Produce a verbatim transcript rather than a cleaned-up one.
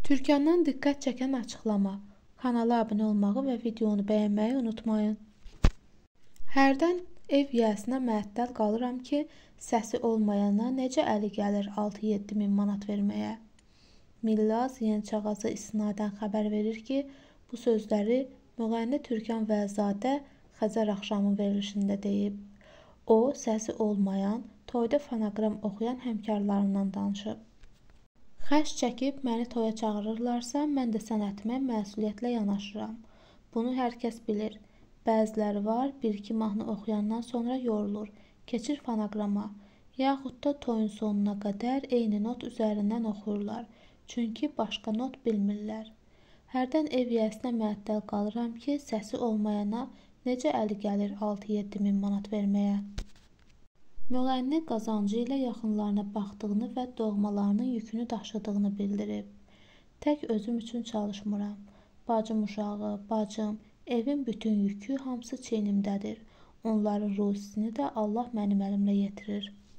Türkandan diqqət çəkən açıqlama. Kanala abunə olmağı və videonu bəyənməyi unutmayın. Hərdən ev yiyəsinə məəttəl qalıram ki, səsi olmayana necə əli gəlir altı yeddi min manat verməyə. Millaz Yençağazı istinadən xəbər verir ki, bu sözləri müğənni Türkan Vəlizadə Xəzər axşamı verilişində deyib. O, səsi olmayan, toyda fonoqram oxuyan həmkarlarından danışıb. Xəş çəkib məni toya çağırırlarsa, mən də sənətimə məsuliyyətlə yanaşıram. Bunu hər kəs bilir. Bəziləri var, bir-iki mahnı oxuyandan sonra yorulur, keçir fonoqrama, yaxud da toyun sonuna qədər eyni not üzərindən oxuyurlar, çünki başqa not bilmirlər. Hərdən ev yiyəsinə məəttəl qalıram ki, səsi olmayana necə əli gəlir altı yeddi min manat verməyə. Müğənni qazancı ilə yaxınlarına baxdığını və doğmalarının yükünü daşıdığını bildirib. Tək özüm üçün çalışmıram. Bacım uşağı, bacım, evin bütün yükü hamısı çiynimdədir. Onların ruzisini də Allah mənim əlimlə yetirir.